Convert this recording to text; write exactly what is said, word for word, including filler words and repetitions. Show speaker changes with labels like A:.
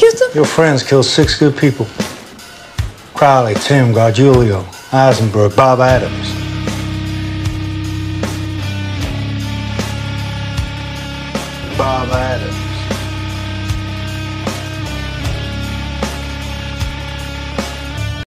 A: accused him?
B: Your friends killed six good people. Crowley, Tim, Gargiulio, Eisenberg, Bob Adams. Bob Adams.